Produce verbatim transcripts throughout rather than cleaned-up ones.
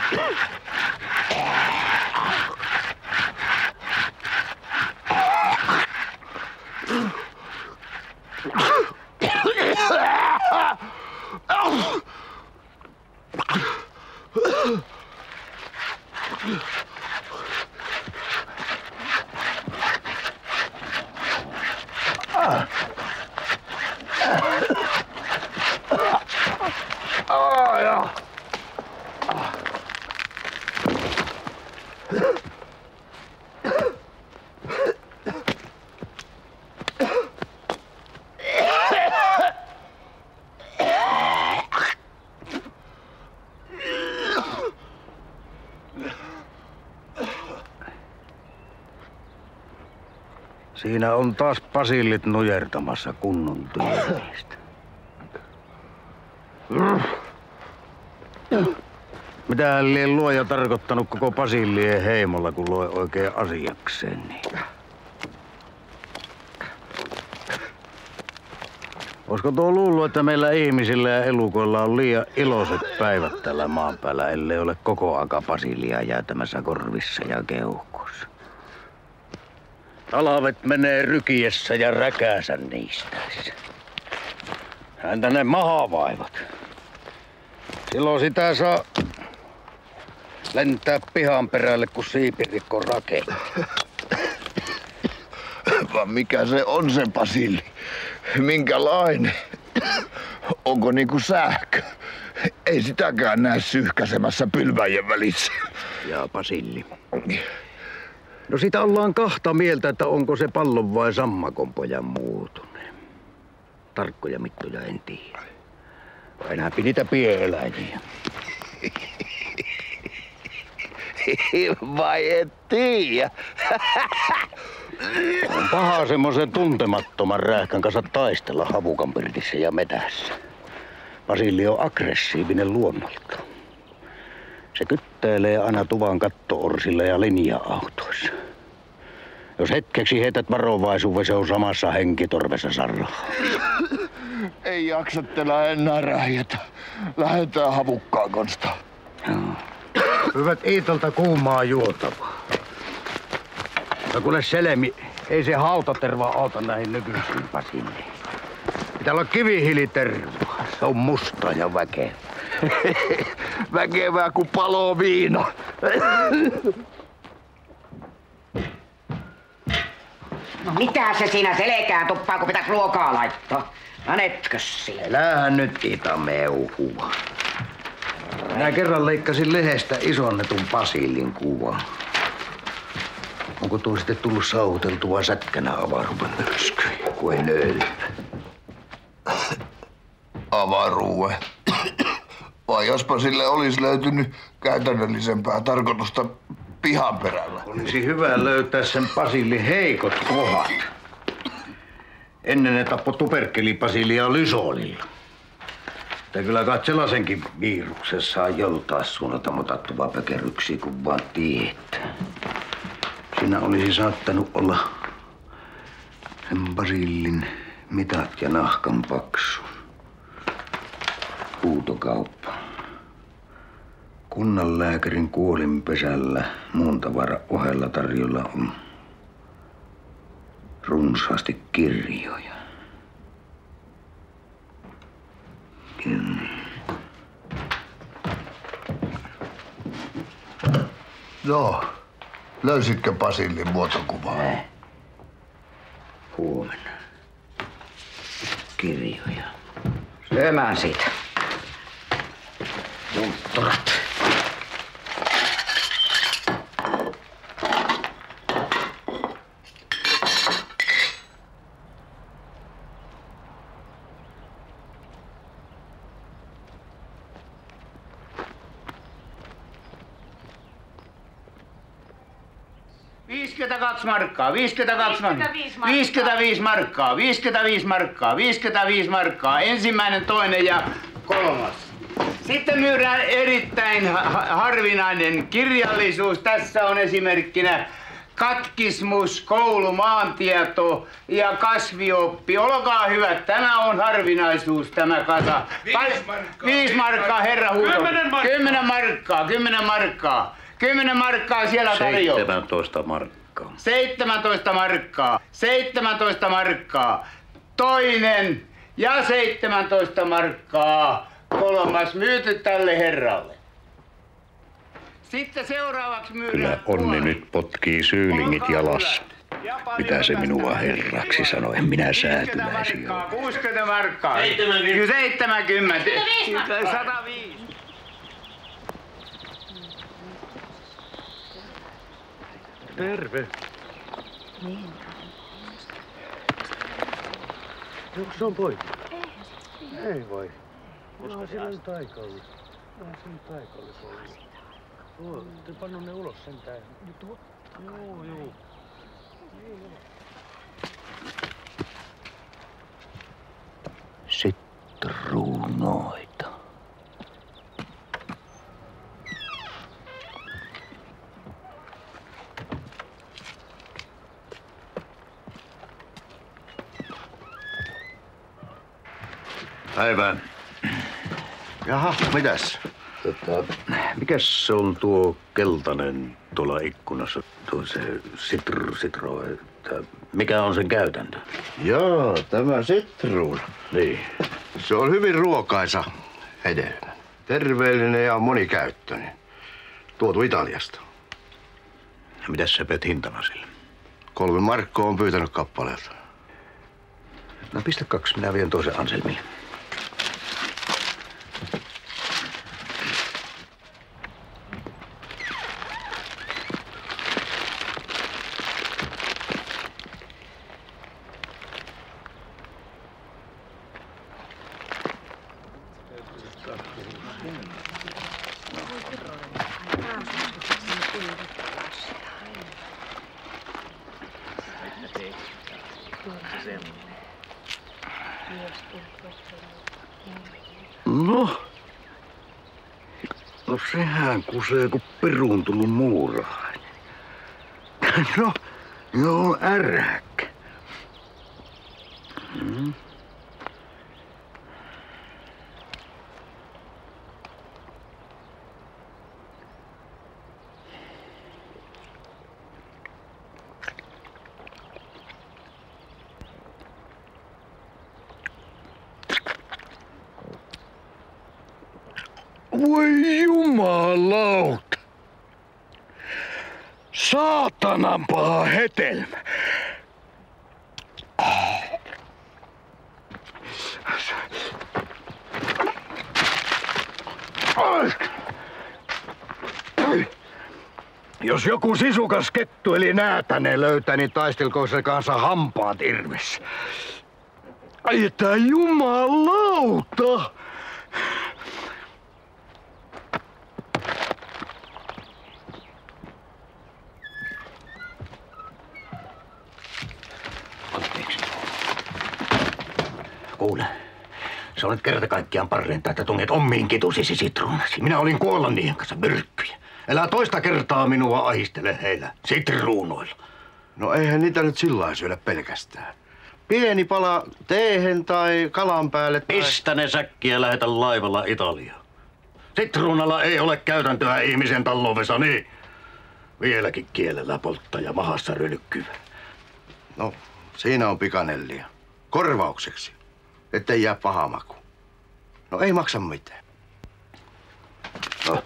Siinä on taas Basillit nujertamassa kunnon työmiestä. Mitähän lie luoja tarkoittanut koko Basillien heimolla, kun loi oikein asiakseen niitä? Olisiko tuo luullut, että meillä ihmisillä ja elukoilla on liian iloiset päivät tällä maan päällä, ellei ole koko aika Basillia jäätämässä korvissa ja keuhkossa? Talvet menee rykiessä ja räkäänsä niistäisi. Häntä ne mahavaivat. Silloin sitä saa lentää pihan perälle, kun siipirikko raketti. Vaan mikä se on se Basilli? Minkälainen? Onko niinku sähkö? Ei sitäkään näe syyhkäsemässä pylväjien välissä. Ja Basilli. No sitä ollaan kahta mieltä, että onko se pallon vai sammakon pojan muutune. Tarkkoja mittoja en tiedä. Enääpi niitä pieneläjiä. Vai et tiedä? On paha semmoisen tuntemattoman räähkän kanssa taistella havukan pirtissä ja metässä. Basilli on aggressiivinen luonnolta. Se kyttäilee aina tuvan katto-orsilla ja linja-autoissa. Jos hetkeksi heität varovaisuuden, se on samassa henkitorvessa sarraha. Ei jaksattela enää rähjätä. Lähetään havukkaan konsta. Joo. Hyvät Iitolta kuumaa juotavaa. No kuule Selemi, ei se hautaterva auta näihin nykyisiin Basilleihin. Pitää olla kivihiilitervaa. Se on musta ja väkevä. Väkevää kuin palo viina. No mitä se siinä selkää tuppaa, kun pitäis ruokaa laittaa? Anetkös siinä? Elähän nyt Iita meuhua. Minä kerran leikkasin lehdestä isonnetun Basillin kuvan. Onko tuo sitten tullut sauteltua sätkänä avaruuden myrskyjä, kun ei löydy? Avaruuden? Vai jospa sille olisi löytynyt käytännöllisempää tarkoitusta pihan perällä? Olisi hyvä löytää sen Basillin heikot kohdat. Ennen ne tappoi tuberkeli-Basillia lysolilla. Mutta kyllä kai sellaisenkin viruksen saa joltain suunnalta motattua pökeryksiä, kun vaan tietää. Siinä olisi saattanut olla sen Basillin mitat ja nahkan paksu. Huutokauppa. Kunnanlääkärin kuolinpesällä muun tavaran ohella tarjolla on runsaasti kirjoja. Hmm. No, löysitkö Basillin muotokuvaa? Ei. Huomenna. Kirjoja. Syömään siitä. Juntturat. viisikymmentäkaksi markkaa, viisikymmentäkaksi markkaa, viisikymmentäviisi markkaa, viisikymmentäviisi markkaa, viisikymmentäviisi markkaa, ensimmäinen, toinen ja kolmas. Sitten myydään erittäin harvinainen kirjallisuus. Tässä on esimerkkinä katkismus, koulu, maantieto ja kasvioppi. Olkaa hyvät, tämä on harvinaisuus tämä kasa. Viisi markkaa. Viisi markkaa, herra huuto. Kymmenen markkaa. Kymmenen markkaa, kymmenen markkaa. Kymmenen markkaa siellä tarjoaa. Seitsemäntoista markkaa. Seitsemäntoista markkaa. Seitsemäntoista markkaa. Toinen ja seitsemäntoista markkaa. Kolmas myyty tälle herralle. Sitten seuraavaksi myydään... Kyllä Onni nyt potkii syylingit jalassa. Mitä se minua herraksi sanoi, en minä säätyläisi ole. kuusikymmentä markkaa. seitsemänkymmentä. seitsemänkymmentä. sata viisi. Terve. Niin. Onko se on poika? Ei voi. Onhan sillä nyt aika ollut. Onhan sillä nyt aika olisi ollut. Joo, te pannu ne ulos sentään. No totta kai. Joo, joo. Sitruunoita. Päivää. Jaha, mitäs? Tota, mikäs se on tuo keltainen tuolla ikkunassa, tuo se sitru, sitro, että mikä on sen käytäntö? Joo, tämä sitruuna. Niin. Se on hyvin ruokaisa hedelmä. Terveellinen ja monikäyttöinen. Tuotu Italiasta. Ja mitäs sä pet hintana sille? Kolme markkoa on pyytänyt kappaleelta. No pistä kaksi, minä vien toisen Anselmille. No, no sehän kusee kuin peruuntunut muurahainen. No, joo, äräkkä. Mm. Voi jumalauta! Saatanan paha hetelmä! Jos joku sisukas kettu eli näätäne löytää, niin taistelkoon se kanssa hampaat irvessä. Ai että jumalauta! Kuule, se on nyt kerta kaikkiaan parreinta, että tunget omiin kitusisi sitruunasi. Minä olin kuolla niiden kanssa myrkkyjä. Älä toista kertaa minua ahistele heillä sitruunoilla. No eihän niitä nyt sillä syödä pelkästään. Pieni pala teehen tai kalan päälle tai... Pistä ne säkkiä ja lähetä laivalla Italiaan. Sitruunalla ei ole käytäntöä ihmisen tallovessa, niin vieläkin kielellä polttaa ja mahassa rylkkyvä. No, siinä on pikanellia. Korvaukseksi, ettei jää paha maku. No ei maksa mitään. No.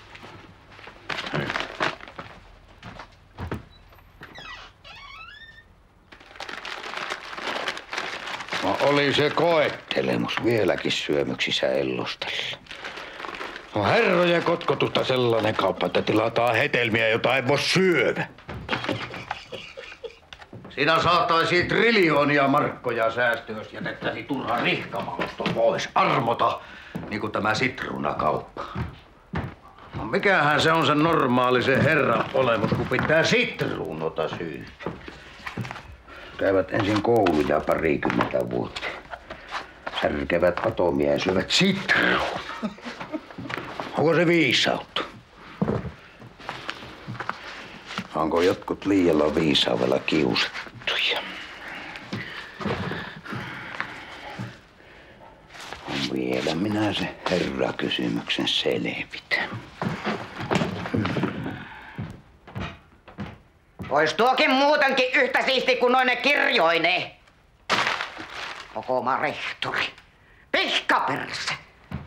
No oli se koettelemus vieläkin syömyksissä Ellostella. No herrojen kotkotusta sellainen kauppa, että tilataan hetelmiä, jota ei voi syödä. Siinä saataisiin triljoonia markkoja säästöä, jos jätettäisiin turha rihkamausto pois. Armota, niin kuin tämä sitruunakauppa. No mikähän se on se normaali, se herran olemus, kun pitää sitruunota syy. Käyvät ensin kouluja parikymmentä vuotta. Särkevät atomia ja syövät sitruunaa. Onko se viisautta? Onko jotkut liialla viisaudella kiusattuja? On vielä minä se herrakysymyksen selvitän. Ois tuokin muutenkin yhtä siisti kuin noine kirjoineen. Koko maa rehtori. Pihkaperse.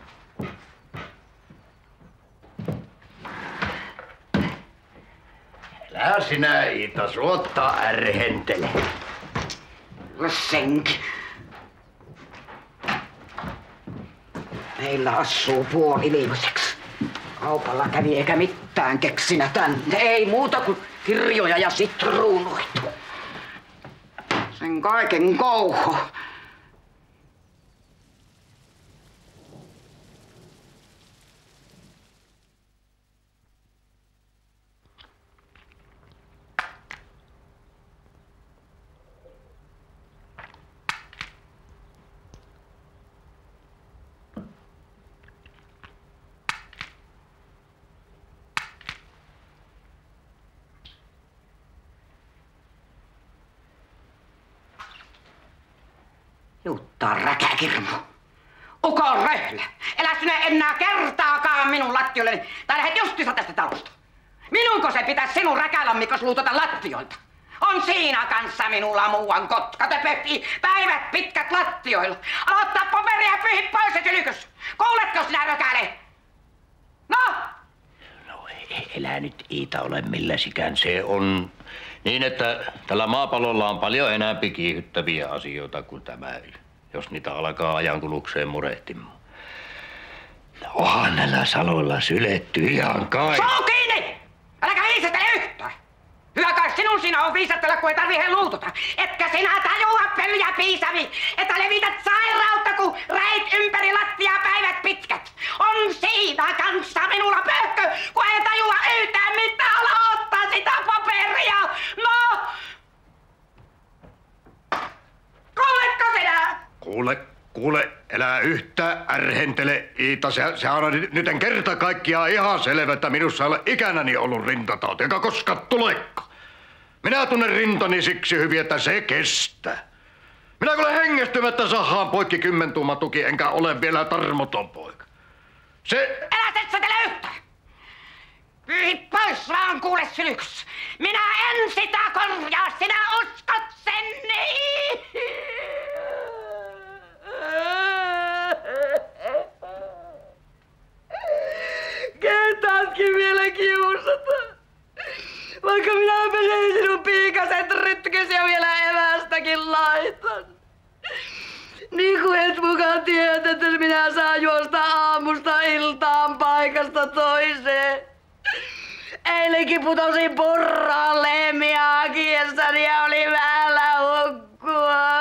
Älä sinä, Iita, suottaa ärhentele. Senkin. Meillä asuu puoli ilmaiseksi. Kaupalla kävi eikä mitään keksinä tänne. Ei muuta kuin kirjoja ja sitruunoita. Sen kaiken kouho. Juttaa räkäkirmu. Ukon röhlä. Elä sinä enää kertaakaan minun lattioilleni. Tai lähet justiinsa tästä talosta. Minunko se pitäisi sinun räkälammikos luutata lattioilta? On siinä kanssa minulla muuan kotka. Te pöhii päivät pitkät lattioilla. Aloittaa paperia ja pyhi pois se sylkys. Kuuletko sinä rökäle? No? No elä nyt Iita ole milläsikään. Se on niin, että tällä maapallolla on paljon enemmän kiihyttäviä asioita kuin tämä, jos niitä alkaa ajankulukseen murehtimaan. Onhan näillä saloilla syletty ihan kai. Suu kiinni! Äläkä viisastele yhtään! Hyvä kai sinun siinä on viisastella, kun ei tarvitse luututa. Etkä sinä tajua, pölyjä piisavi, että levität sairautta, kun räit ympäri lattiaa päivät pitkät. On siinä kanssa minulla pöhkö, kun ei tajua yhtään mitään, ala ottaa sitä paperia. No! Kuuletko sinä? Kuule, kuule, älä yhtään ärhentele, Iita. Se, se on nyt en kerta kaikkiaan ihan selvä, että minussa ei ole ikänäni ollut rintatauti, eikä koskaan tulekaan. Minä tunnen rintani siksi hyvin, että se kestää. Minä kuule hengästymättä sahaan poikki kymmentuumatuki, enkä ole vielä tarmoton poika. Se... Älä tetsätele yhtään! Pyhi pois vaan kuule sylkyssä. Minä en sitä korjaa, sinä uskot sen niin! Kehtaatkin vielä kiusata. Vaikka minä pesen sinun piikaset rytkys ja vielä evästäkin laitan. Niin kuin et mukaan tiedät, että minä saan juosta aamusta iltaan paikasta toiseen. Eilenkin putosin purraan lehmiä hakiessani ja oli vähällä hukkua.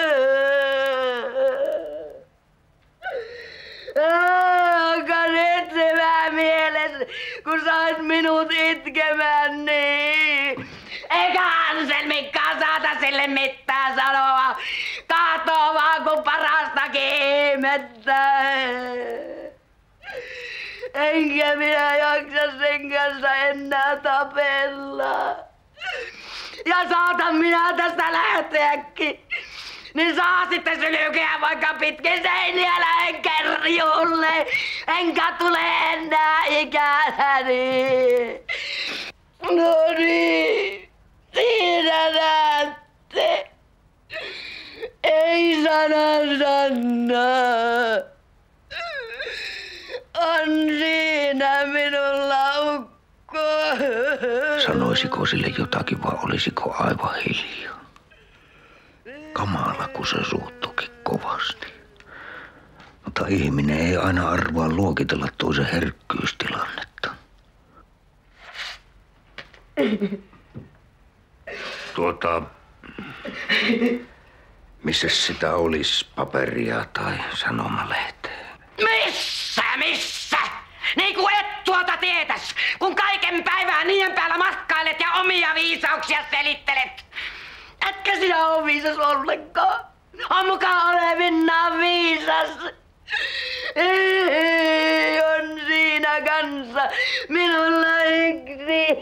Onko nyt hyvä mielessä, kun sait minut itkemään niin? Eikä Anselmikkaan saata sille mitään sanoa. Kahtoo vaan kun parastakin ihmettä. Enkä minä jaksa sen kanssa enää tapella. Ja saatan minä tästä lähteäkin. Niin saa sitten sylkeä vaikka pitkin seiniä lähen kerjuulle. Enkä tule enää ikänäni. No niin, siinä näette. Ei sana sanaa. On siinä minulla ukko. Sanoisiko sille jotakin vai olisiko aivan hiljaa? Kamala, kun se suuttuukin kovasti. Mutta ihminen ei aina arvaa luokitella toisen herkkyystilannetta. Tuota... Missä sitä olisi paperia tai sanomalehteä? Missä, missä? Niin kuin et tuota tietäs, kun kaiken päivää niiden päällä matkailet ja omia viisauksia selittelet. Etkö sinä ole viisas ollenkaan? On mukaan olevinnaan viisas. Ei, on siinä kanssa minulla yksi.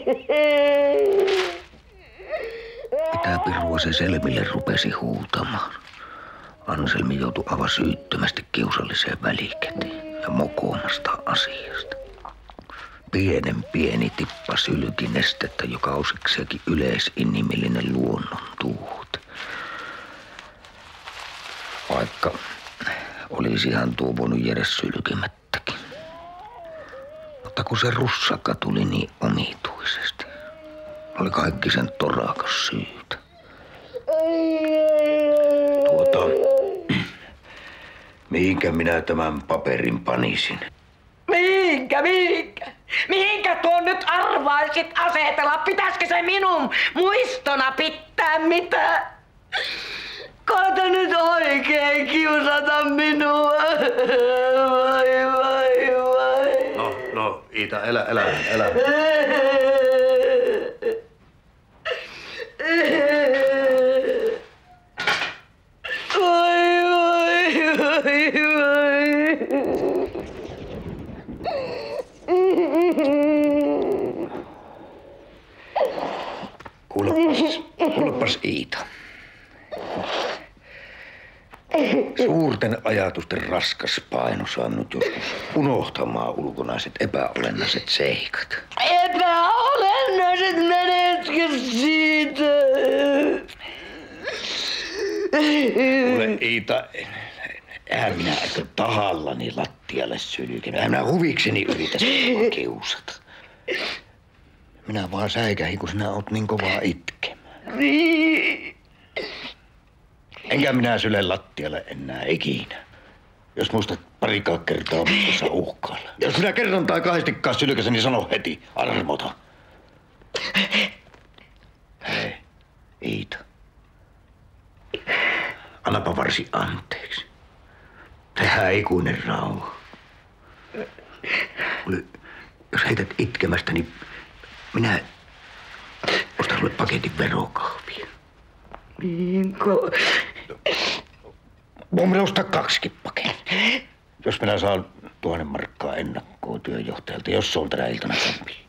Mitä pirua se Selmille rupesi huutamaan? Anselmi joutui aivan syyttömästi kiusalliseen välikäteen ja mokoomasta asiasta. pienen pieni tippa sylkinestettä, joka on siksikin yleisinhimillinen luonnontuhte. Vaikka olisihan tuo voinut jäädä sylkimättäkin. Mutta kun se russakka tuli niin omituisesti, oli kaikki sen torakas syytä. Tuota, mihinkä minä tämän paperin panisin? Mihinkä, mihinkä? Mihinkä tuon nyt arvaisit asetella? Pitäisikö se minun muistona pitää mitä? Koeta nyt oikein kiusata minua. Vai, vai, vai. No, no, Iita, elä, elä, elä. Vai, vai, vai, vai. Kuulepas, kuulepas Iita. Suurten ajatusten raskas paino saa nyt joskus unohtamaan ulkonaiset epäolennaiset seikat. Epäolennaiset, menetkö siitä? Kuule Iita, eihän minä ehkä tahallani lattialle sylkin. Eihän minä huvikseni yritä sinua kiusata. Minä vaan säikähin, kun sinä oot niin kovaa itkemään. Niin. Enkä minä syle lattialle enää ikinä. Jos muistat parikaan kertaa tuossa uhkailla. Jos minä kerran tai kahdestikaan sylkäsen, niin sano heti, armota. Hei, Iita. Annapa varsi anteeksi. Tehdään ikuinen rauha. Kuule, jos heität itkemästä, niin minä ostan sulle paketin verokahvia. Niinko? Voin minä ostaa kaksikin pakettia. Jos minä saan tuhannen markkaa ennakkoa työjohtajalta, jos se on tänä iltana kämpiin.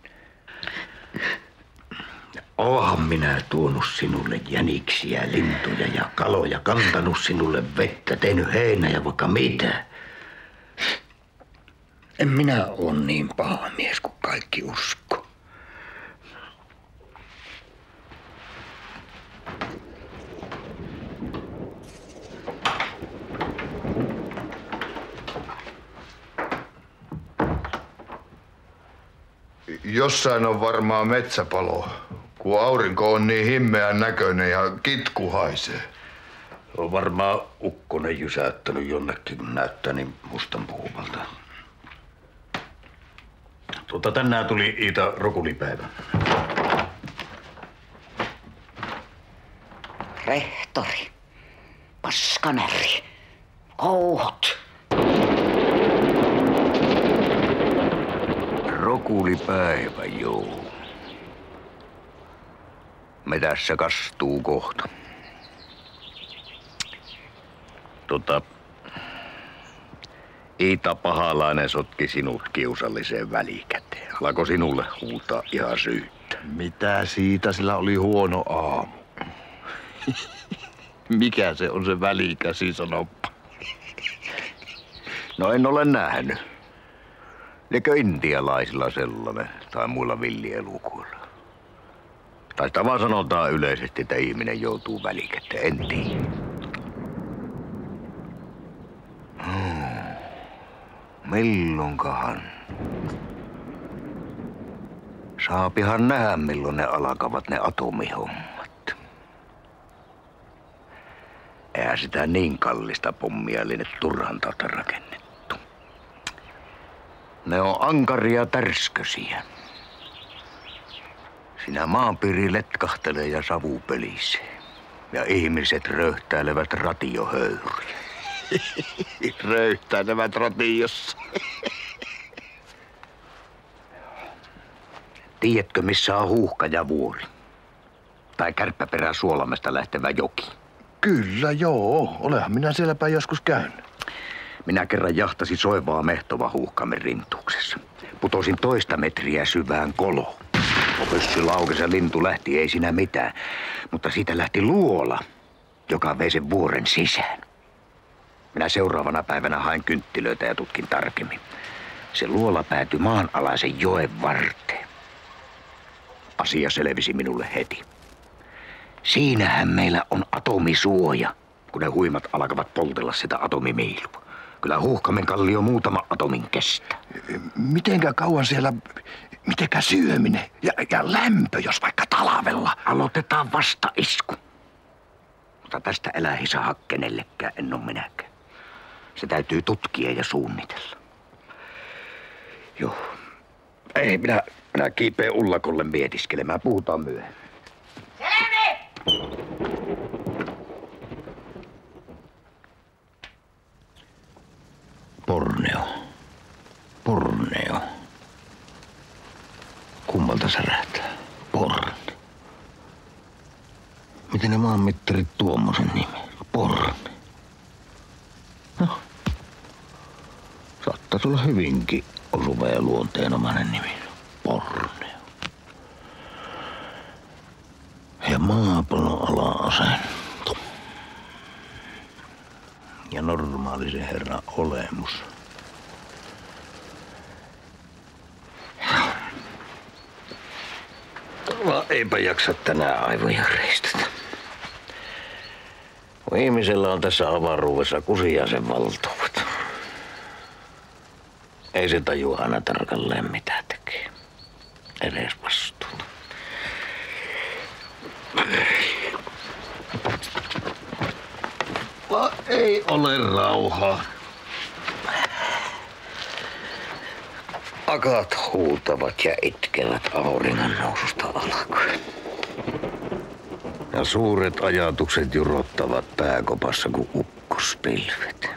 Oonhan minä tuonut sinulle jäniksiä, lintuja ja kaloja, kantanut sinulle vettä, tehnyt heinää ja vaikka mitä. En minä oo niin paha mies kuin kaikki usko. Jossain on varmaan metsäpalo, kun aurinko on niin himmeän näköinen ja kitku haisee. On varmaan ukkonen jysäyttänyt jonnekin, kun näyttää niin mustan puhuvalta. Tuota, tänään tuli Iita rokulipäivä. Rehtori, paskanäri, kouhot. Rokulipäivä, joo. Me tässä kastuu kohta. Tota, Iita Pahalainen sotki sinut kiusalliseen välikäteen. Alako sinulle huutaa ihan syyttä? Mitä siitä, sillä oli huono aamu. Mikä se on se välikäsi, sanoppa? No en ole nähnyt. Liekö intialaisilla sellainen tai muilla villielukuilla? Tai sitä vaan sanotaan yleisesti, että ihminen joutuu välikäteen. En tiedä. Hmm. Milloinkahan? Saapihan nähdä, milloin ne alkavat ne atomihommat. Eihän sitä niin kallista pommia liene turhan tautta rakennettu. Ne on ankaria tärskösiä. Siinä maanpiiri letkahtelee ja savu pölisee. Ja ihmiset röyhtäilevät ratiohöyryjä. Röyhtäilevät ratiossa. Tiedätkö, missä on Huuhkajavuori? Tai Kärppäperän Suolamesta lähtevä joki? Kyllä, joo. Olehan minä sielläpä joskus käynyt. Minä kerran jahtasin soivaa Mehtova Huuhkamen rintuksessa. Putosin toista metriä syvään koloon. Pössy laukesi ja lintu lähti, ei siinä mitään. Mutta siitä lähti luola, joka vei sen vuoren sisään. Minä seuraavana päivänä hain kynttilöitä ja tutkin tarkemmin. Se luola päätyi maanalaisen joen varteen. Asia selvisi minulle heti. Siinähän meillä on atomisuoja, kun ne huimat alkavat poltella sitä atomimiilua. Kyllä Huuhkamen kallio muutama atomin kestää. Mitenkä kauan siellä, mitenkä syöminen ja, ja lämpö, jos vaikka talvella? Aloitetaan vasta isku. Mutta tästä elää hisa hakkenellekään, en oo minäkään. Se täytyy tutkia ja suunnitella. Joo. Ei, minä, minä kiipeen Ullakolle mietiskelemään. Puhutaan myöhemmin. Selvi! Borneo. Borneo. Kummalta särähtää? Borneo. Miten ne maanmittarit tuommoisen nimen? Borneo. No. Saattaa olla hyvinkin osuva ja luonteenomainen nimi. Borneo. Ja maapallon ala-asento. Ja normaalisen herran olemus. No, eipä jaksa tänään aivoja reistata. Kun ihmisellä on tässä avaruudessa kusiaisen valtuudet. Ei se tajua aina tarkalleen mitä tekee. Edes vastuuta. Va, ei ole rauhaa. Akat huutavat ja itkevät auringon noususta alkaen. Ja suuret ajatukset jurottavat pääkopassa kuin ukkospilvet.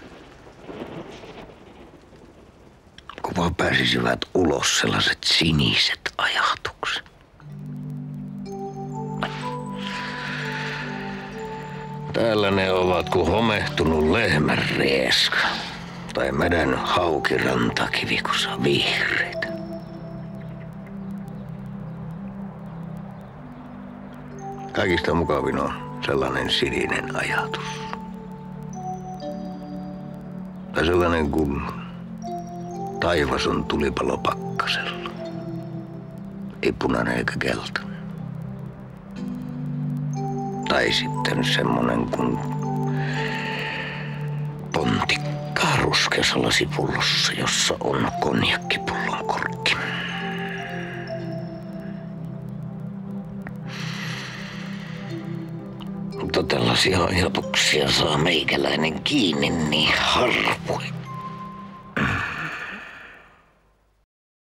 Kun vaan pääsisivät ulos sellaiset siniset ajatukset. Täällä ne ovat kuin homehtunut lehmän rieska. Tai mädännyt hauki rantakivikossa vihreitä. Kaikista mukavin on sellainen sininen ajatus. Tai sellainen kuin taivas on tulipalo pakkasella. Ei punainen eikä keltainen. Tai sitten semmonen kuin pontikkaa ruskeassa lasipullossa, jossa on konjakkipullon korkki. Mutta tällaisia ajatuksia saa meikäläinen kiinni niin harvoin.